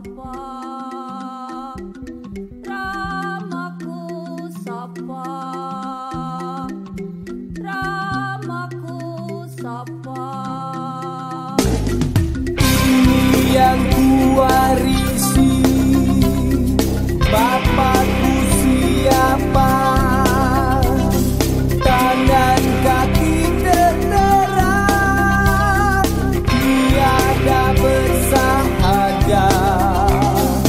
sapa, ramaku sapa, ramaku sapa. Yang kuwarisi bapakku siapa, tangan kaki tertera, tiada bersahaja.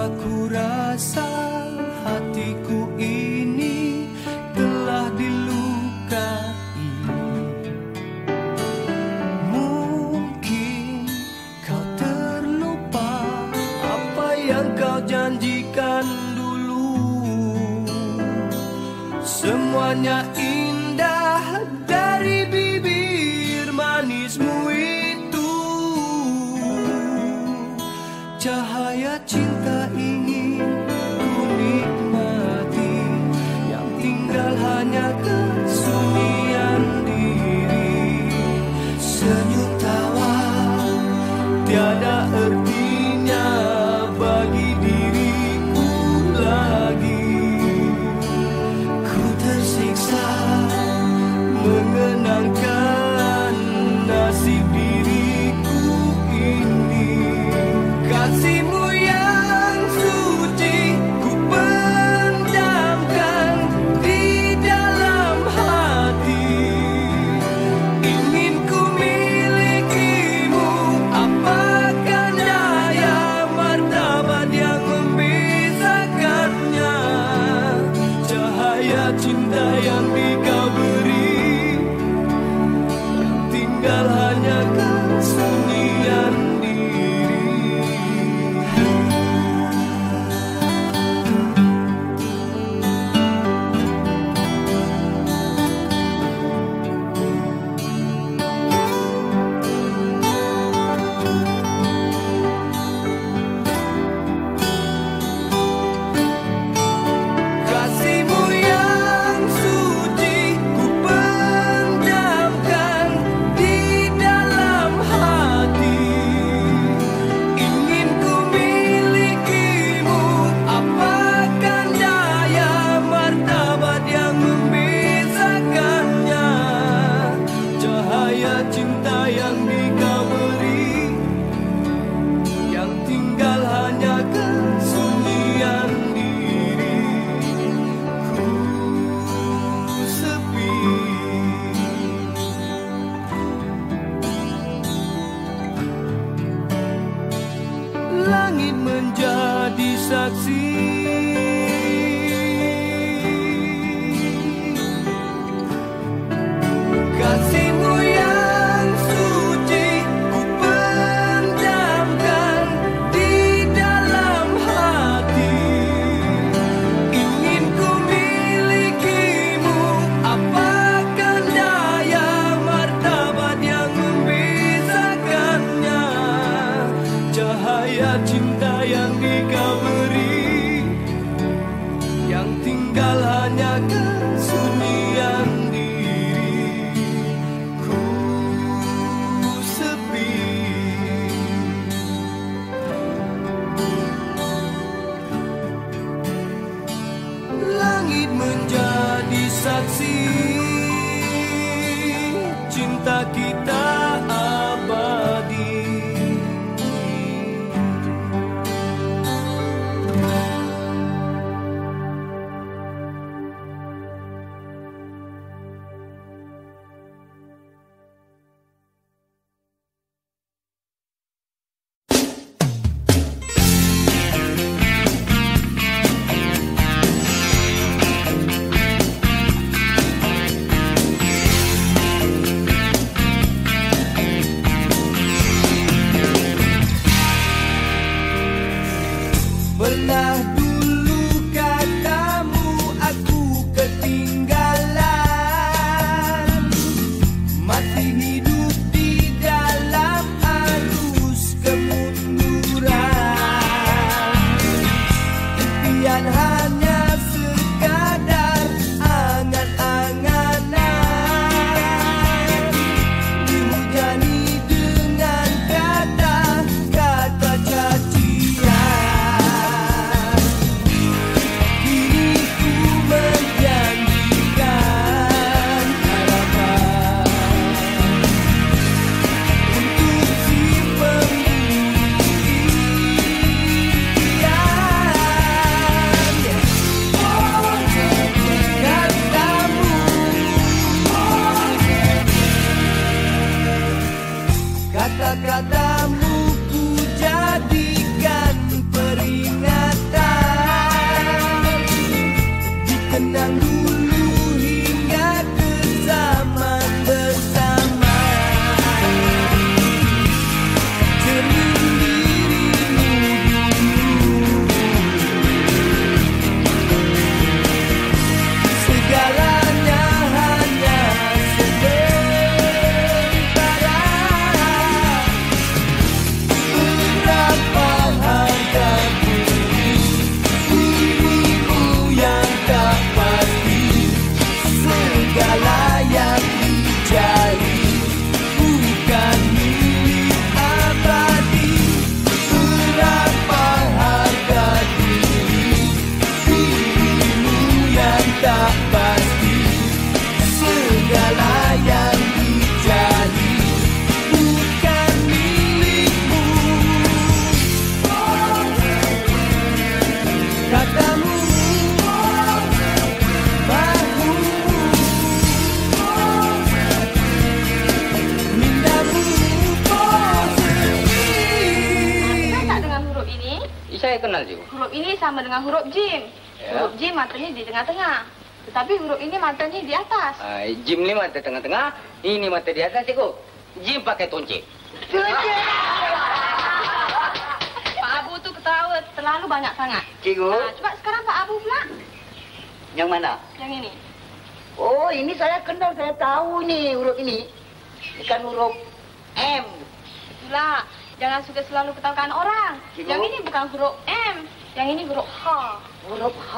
Ku rasa hatiku ini telah dilukai. Mungkin kau terlupa apa yang kau janjikan dulu. Semuanya indah dari bibir manismu itu. Cahaya cinta ingin ku nikmati, yang tinggal hanya kesunyian diri. Senyum tawa tiada artinya bagi diriku lagi. Ku tersiksa mengenangkan nasib diriku ini. Kasihmu yang suci ku pendamkan di dalam hati. Ingin ku milikimu, apakan daya martabat yang membezakannya. Cahaya cinta yang dikau beri, tinggal hanya kesunyian diri. Kasihmu yang suci ku pendamkan di dalam hati. Ingin ku milikimu, apakan daya martabat yang membezakannya. Cahaya cinta yang dikau beri, yang tinggal hanya kesunyian diri. Ku sepi. Langit menjadi saksi. Kasihmu yang suci ku pendamkan di dalam hati. Ingin ku milikimu, apakan daya martabat yang membezakannya. Cahaya cinta yang dikau beri, yang tinggal hanya kesunyian diri. Ku sepi. Langit menjadi saksi, cinta kita abadi. Pernah dulu katamu aku ketinggalan, masih hidup di dalam arus kemunduran. Impian hanya sekadar angan-anganan, dihujani dengan kata-kata cacian. cikgu? Huruf ini sama dengan huruf jim. Ya. Huruf jim matanya di tengah-tengah. Tetapi huruf ini matanya di atas. Jim ni mata tengah-tengah, ini mata di atas, cikgu. Jim pakai toncik. Pak Abu tu ketawa terlalu banyak sangat. Cikgu, Coba sekarang Pak Abu pula. yang mana? Yang ini. Oh, ini saya kenal, saya tahu ni huruf ini. Ini kan huruf M. Itulah. Jangan suka selalu ketawakan orang. Cikgu. Yang ini bukan huruf M. Yang ini huruf H. Huruf H.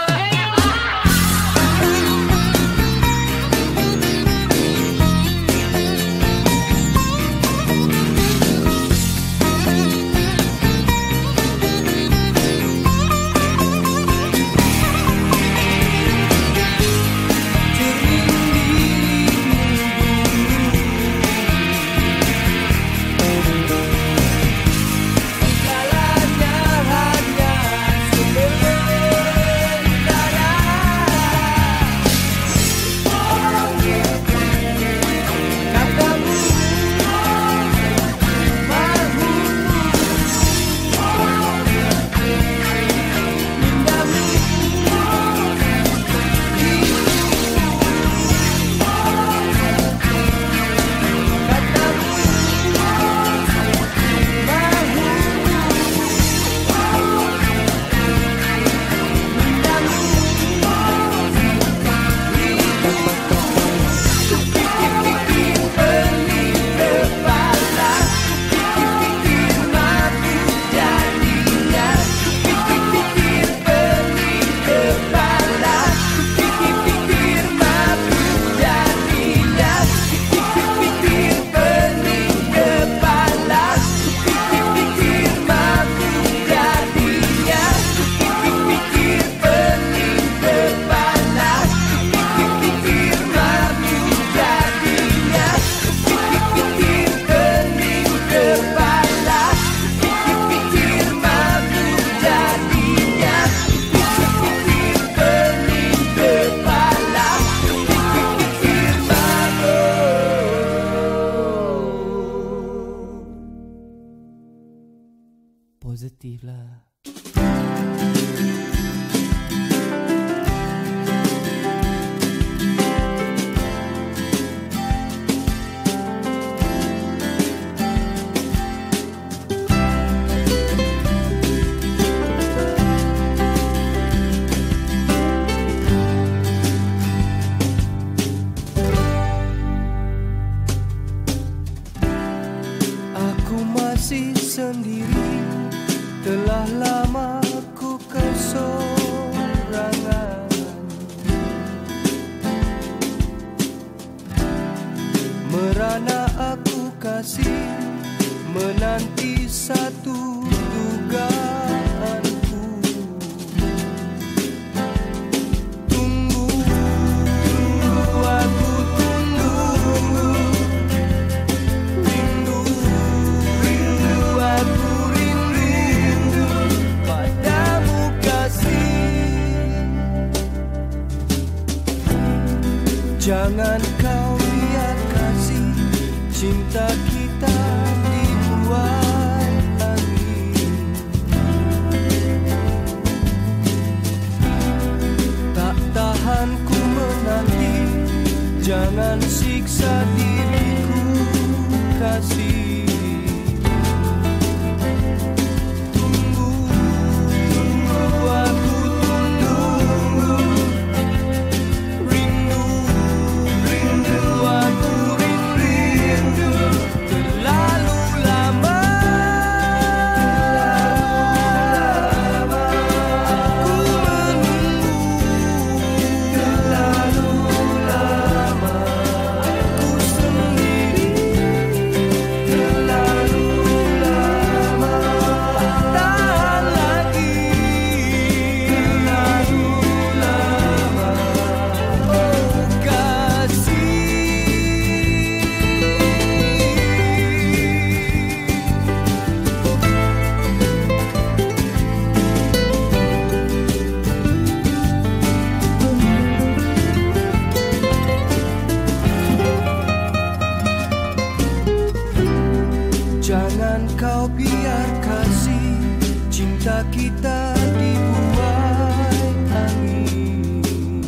Positif lah. Aku masih sendiri, telah lama ku kesorangan. Merana aku kasih, menanti satu dugaanku. Tunggu, aku tunggu. Rindu, aku rindu padamu kasih. Jangan kau lihat kasih, cinta kita dibuat angin. Tak tahan ku menanti, jangan siksa diriku kasih. Tunggu, aku tunggu. Rindu, aku rindu. Terlalu lama aku menunggu. Terlalu lama aku sendiri. dibuai angin.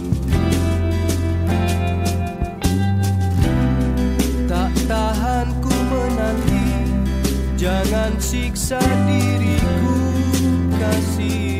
Tak tahan ku menanti, jangan siksa diriku kasih.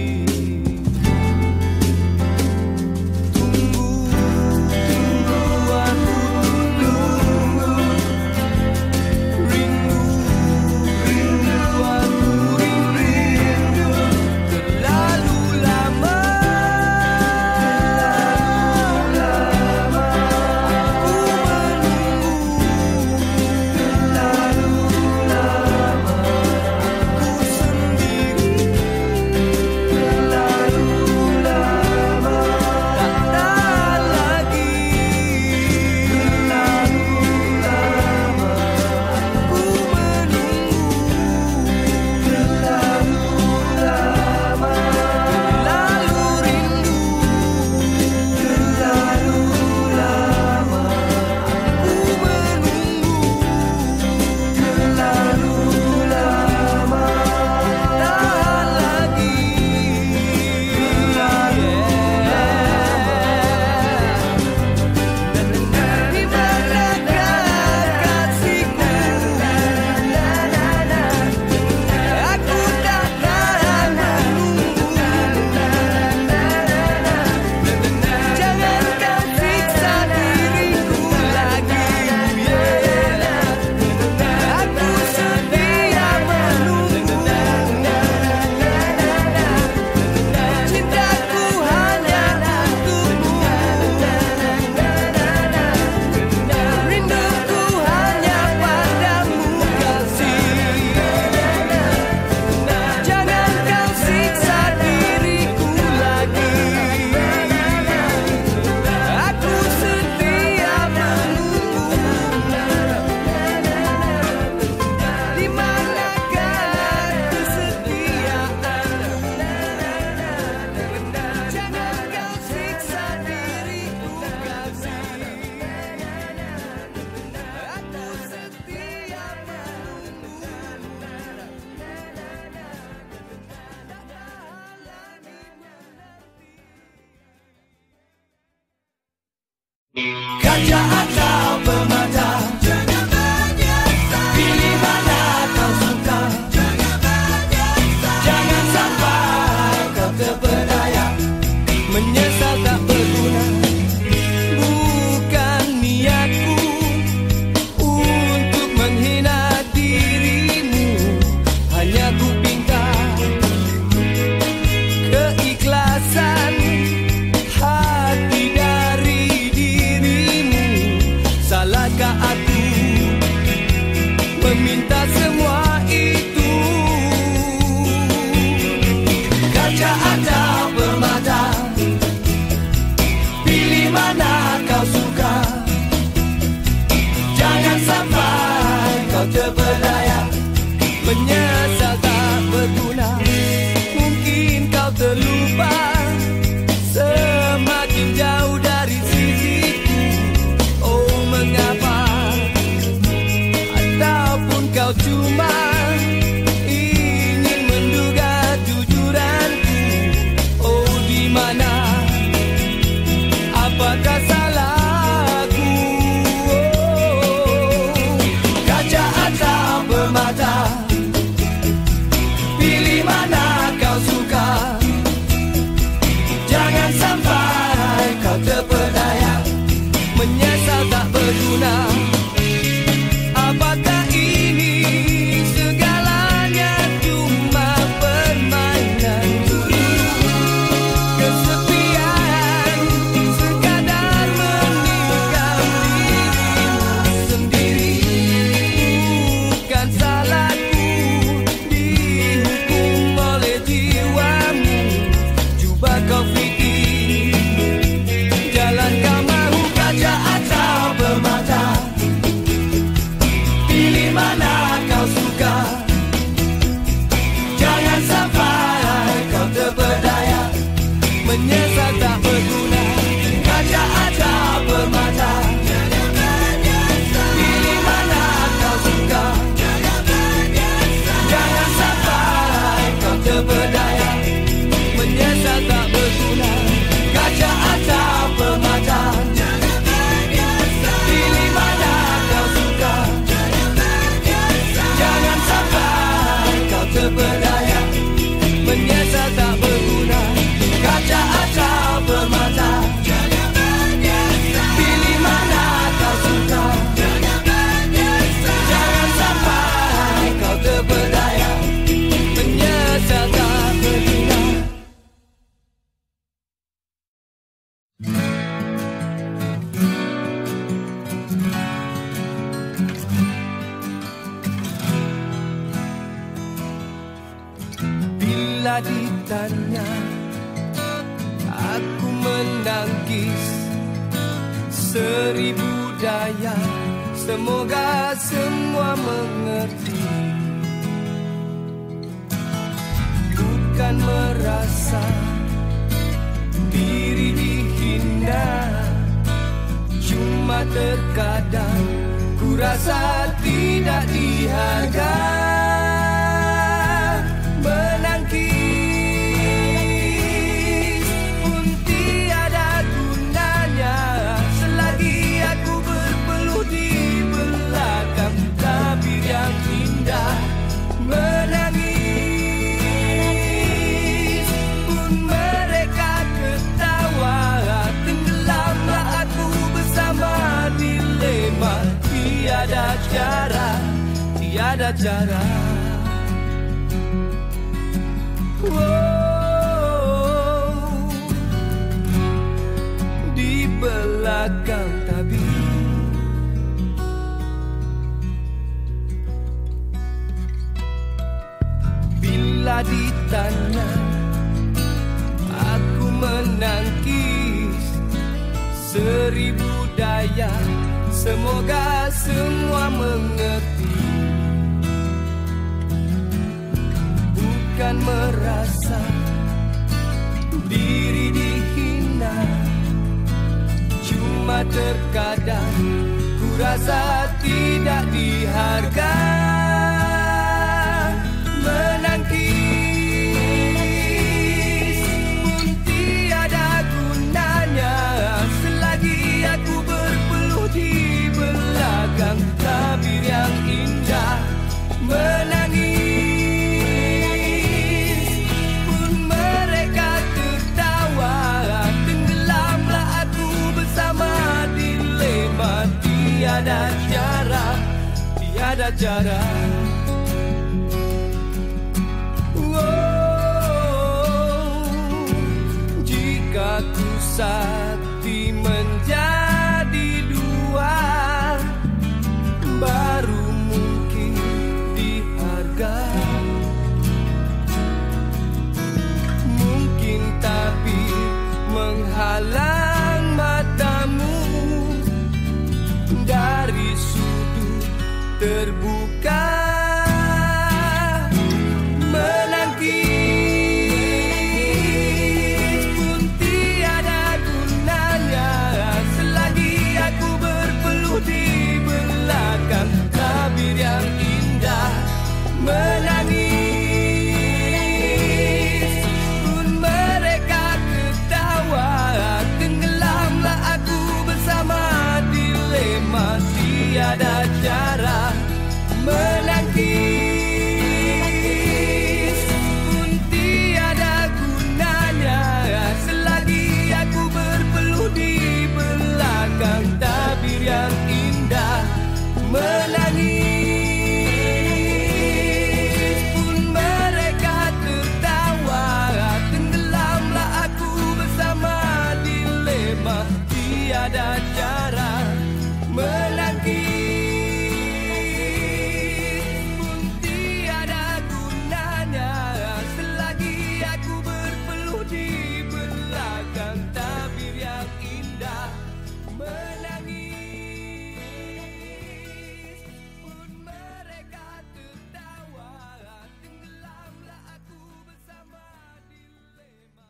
Kaca atau permata, jangan menyesal. Pilih mana kau suka, jangan menyesal. Jangan sampai kau terpedaya, Menyesal tak berguna. Bukan niatku untuk menghina dirimu, hanya ku pinta keikhlasan hati dari dirimu. Salahkah aku meminta semua itu? kaca atau permata, pilih mana kau suka. Jangan sampai kau terpedaya, Menyesal tak berguna. Mungkin kau terlupa, semakin jauh dari sisiku. Oh mengapa? Ataupun kau cuma ingin menduga jujuranku. Oh di mana? Apakah salahku? Oh, kaca atau permata, pilih mana kau suka. Jangan sampai kau terpedaya, menyesal tak berguna. Apakah ini segalanya cuma permainan? Kesepian sekadar menikam dirimu sendiri. Bukan salahku dihukum oleh jiwamu. Cuba kau fikir, jalan kau mahu. kaca atau permata, pilih mana kau suka. Jangan sampai kau terpedaya, Menyesal tak berguna. kaca atau permata, pilih mana kau suka. Jangan sampai kau terpedaya, tanah, aku menangkis 1000 daya. Semoga semua mengerti, bukan merasa diri dihina, cuma terkadang ku rasa tidak dihargai. Menangkis pun tiada gunanya selagi aku berpeluh di belakang tabir yang indah. Menangis pun mereka ketawa, tenggelamlah aku bersama dilema. Tiada cara, tiada cara. Di belakang tabir bila ditanya, aku menangkis 1000 daya. Semoga semua mengerti, bukan merasa diri dihina, cuma terkadang ku rasa tidak dihargai. Menangkis pun tiada gunanya selagi aku berpeluh di belakang tabir yang indah. Menangis pun mereka tertawa, tenggelamlah aku bersama dilema. Tiada cara, tiada cara. Jika ku sakti menjadi dua, baru mungkin dihargai. Mungkin tapi menghalang matamu dari sudut terbuka. Menangkis pun tiada gunanya selagi aku berpeluh di belakang tabir yang indah. Menangis pun mereka ketawa, tenggelamlah aku bersama dilema. Tiada cara. Menangkis pun tiada gunanya selagi aku berpeluh di belakang tabir yang indah. Menangis pun mereka tertawa, tenggelamlah aku bersama dilema. Tiada cara. Menangkis pun tiada gunanya selagi aku berpeluh di belakang tabir yang indah. Menangis pun mereka tertawa, tenggelamlah aku bersama dilema.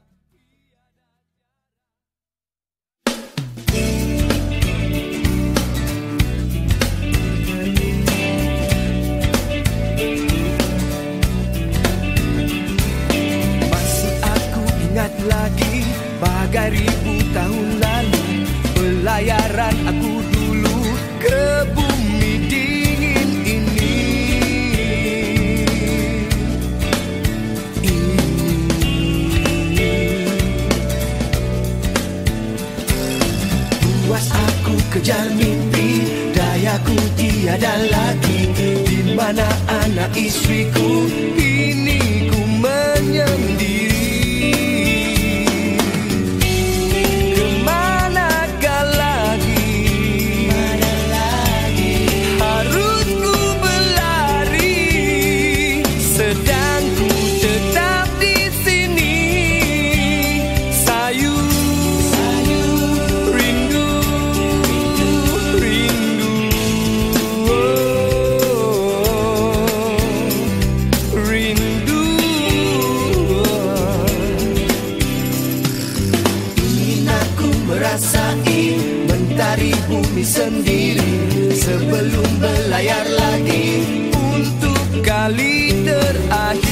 Masih aku ingat lagi bagai 1000 tahun lalu, pelayaran aku dulu ke bumi dingin ini. Puas aku kejar mimpi, dayaku tiada lagi. Di mana anak istriku, kini ku menyendiri. Sedang ku tetap di sini. merasai mentari bumi sendiri sebelum berlayar lagi untuk kali terakhir.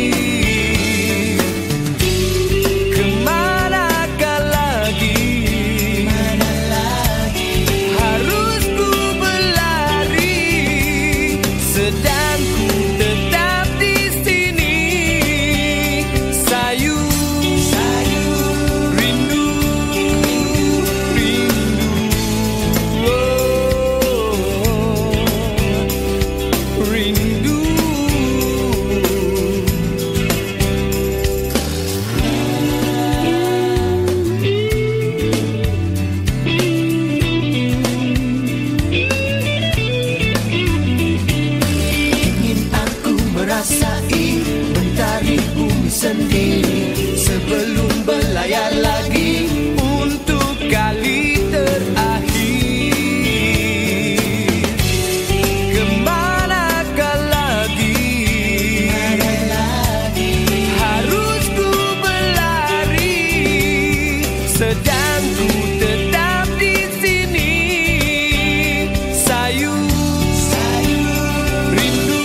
Kemanakah lagi? Mana lagi harus ku berlari, sedang ku tetap di sini. Sayu rindu, rindu. Ingin aku merasai mentari bumi sendiri sebelum berlayar lagi untuk kali terakhir. Kemanakah lagi? Harus ku berlari, sedang ku tetap di sini. Sayu rindu,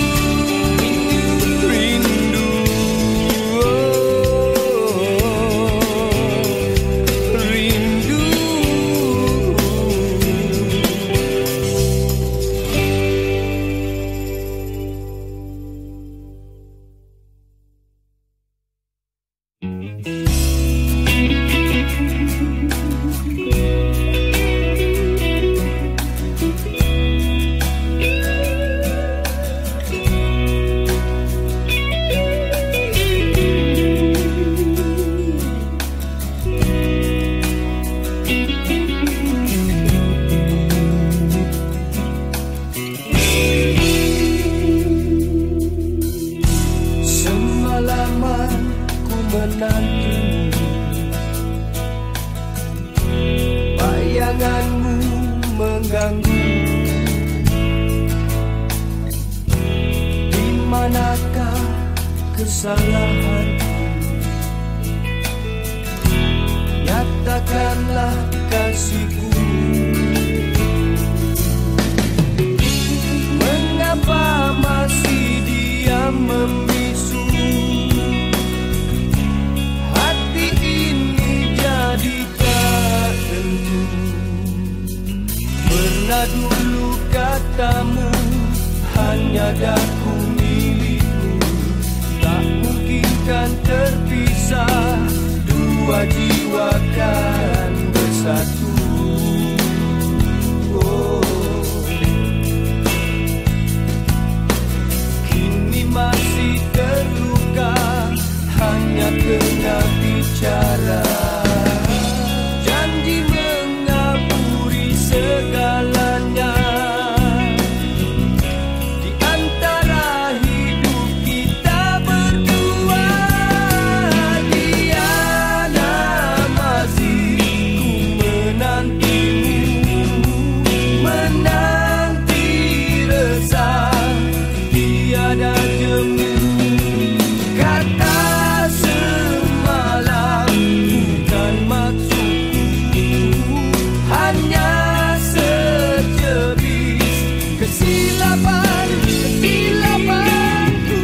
rindu, rindu. Semalaman ku menanti bayanganmu mengganggu. Di manakah kesalahanku? Nyatakanlah kasihku. Mengapa masih diam membisu? Hati ini jadi tak tentu. Pernah dulu katamu hanya daku milikmu. Tak mungkin kan terpisah, dua jiwa kan bersatu. Oh, kini masih terluka, hanya kena bicara. Janji mengaburi segalanya. Di antara hidup kita berdua, Diana masih ku menantimu, menanti resah tiada jemu. Kata semalam bukan maksudku, hanya sejebis kesilapan, kesilapanku.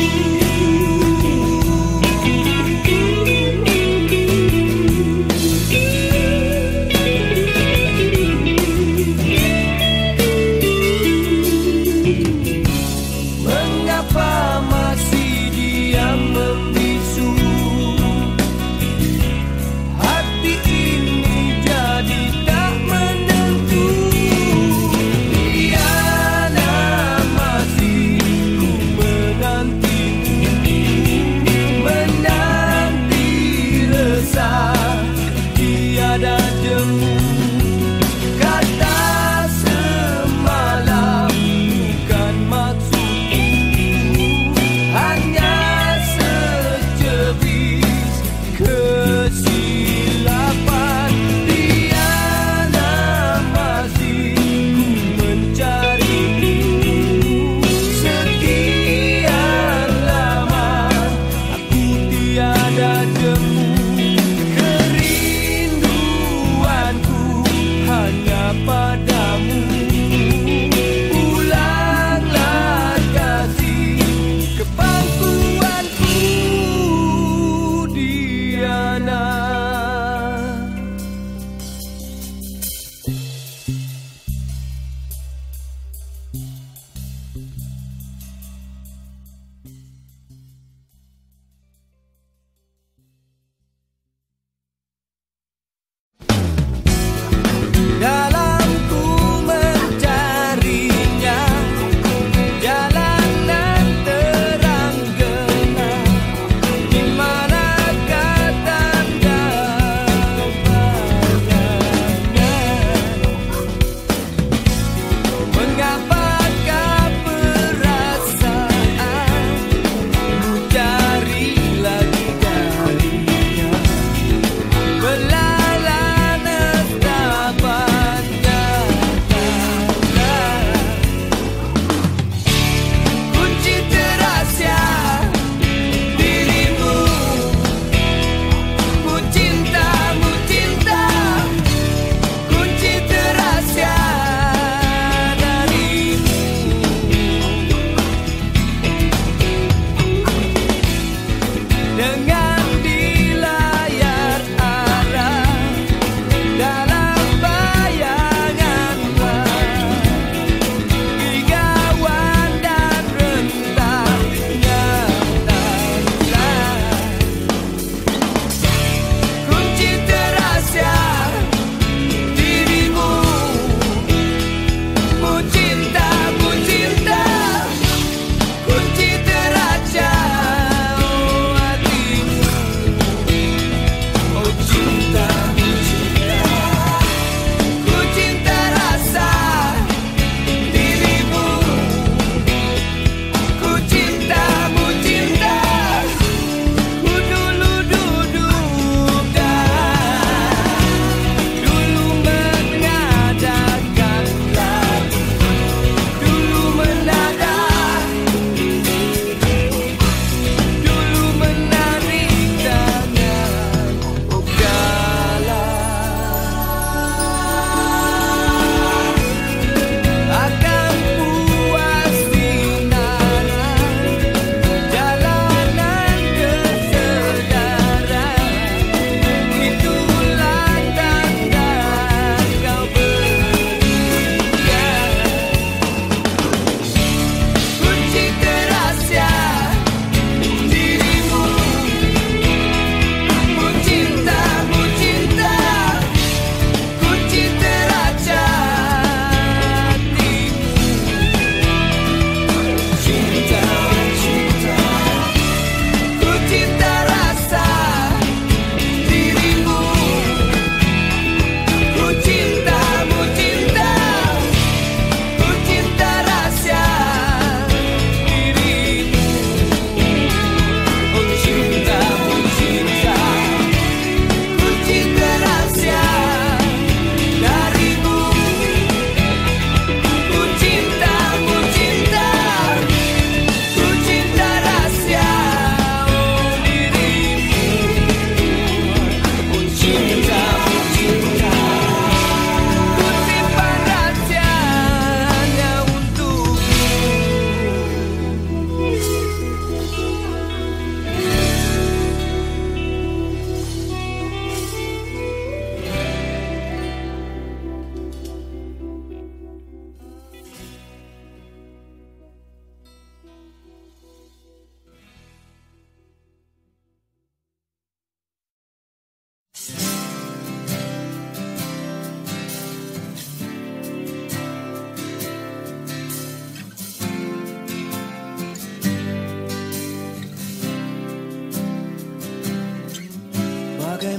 Mengapa masih diam membisu? Hati ini jadi tak menentu. Diana masih ku menantimu, menanti resah tiada jemu. Kata semalam bukan maksudku, hanya sejebis kesilapan. Diana masih ku mencarimu. Sekian lama aku tiada jemu. Kerinduanku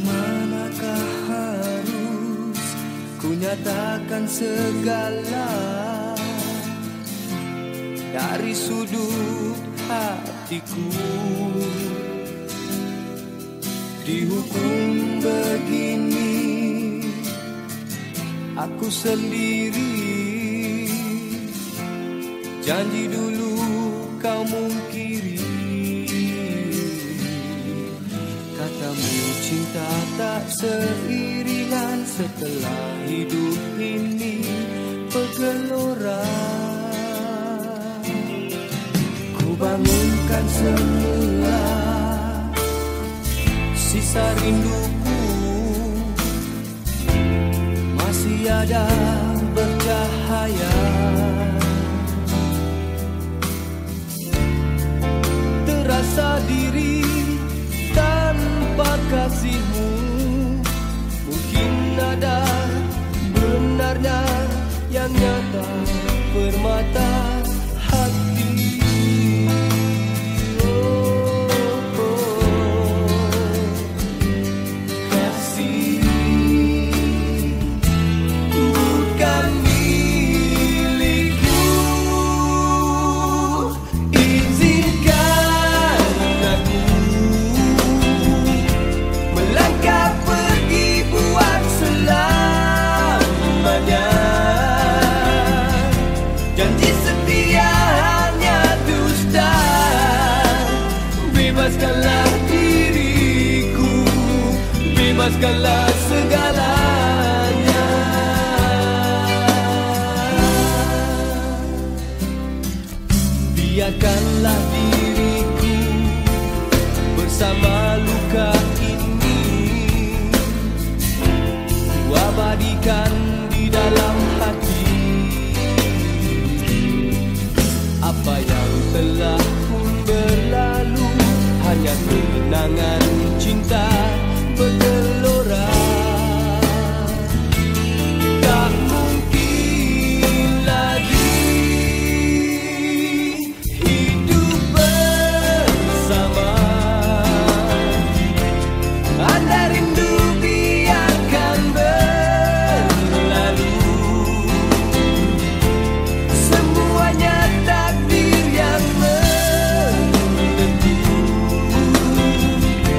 Manakah harus ku nyatakan segala dari sudut hatiku? Dihukum begini aku sendiri. Janji dulu kau mungkiri. Katamu cinta tak seiringan setelah hidup ini bergelora. Ku bangunkan semula sisa rinduku, masih ada bercahaya. Terasa diri tanpa kasihmu, mungkin ada benarnya yang nyata permata hati. Bebaskanlah diriku, bebaskanlah segalanya. Biarkanlah diriku bersama luka ini, ku abadikan di dalam hati. Apa yang telah pun berlalu hanya kenangan cinta bergelora. Tak mungkin lagi hidup bersama. Anda rindu biarkan berlalu. Semuanya takdir yang menentu.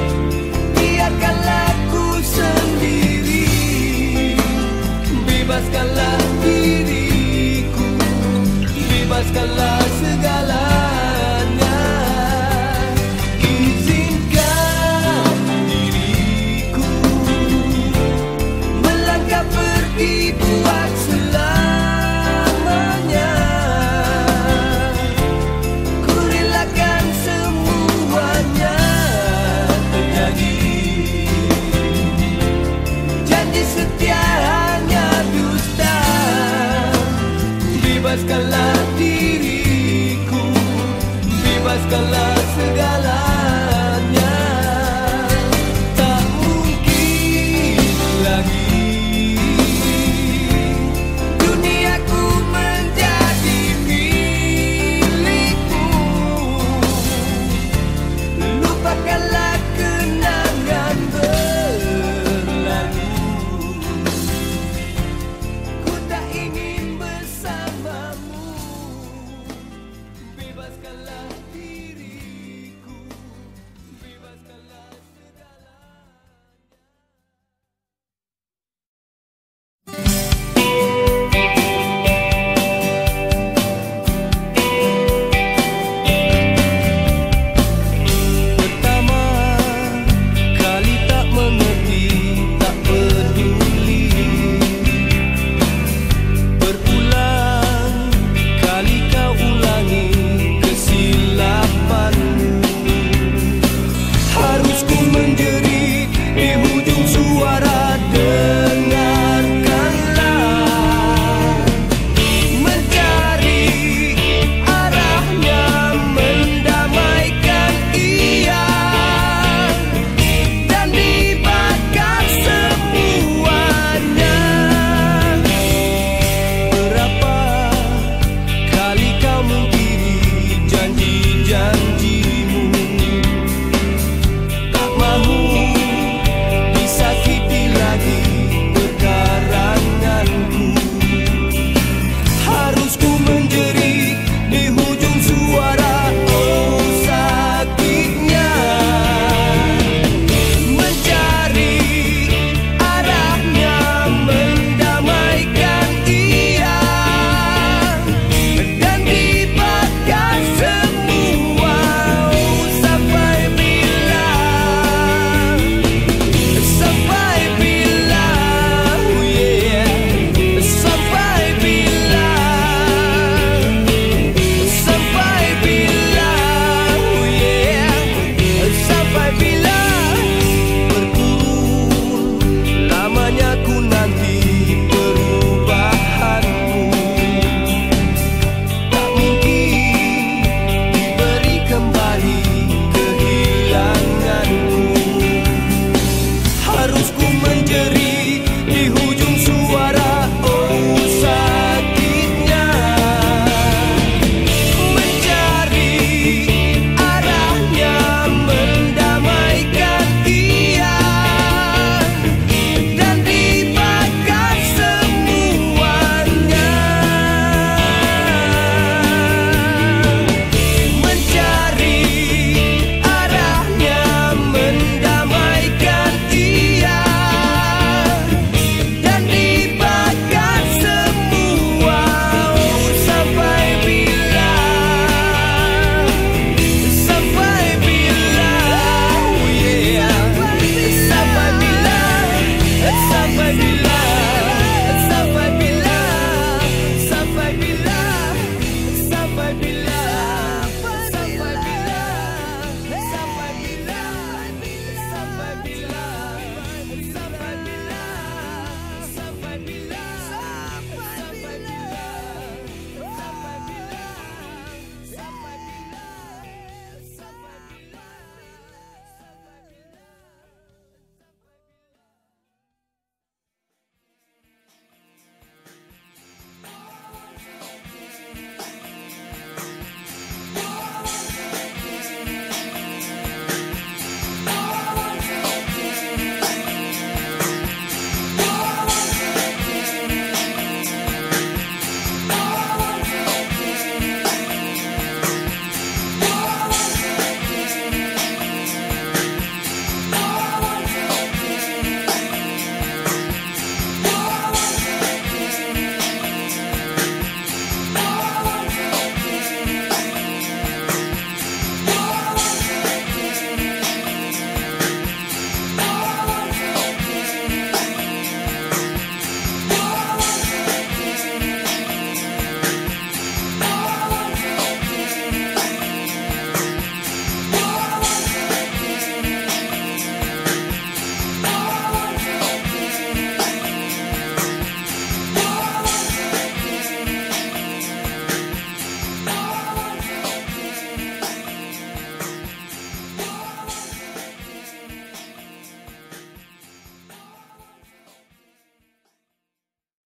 menjerit.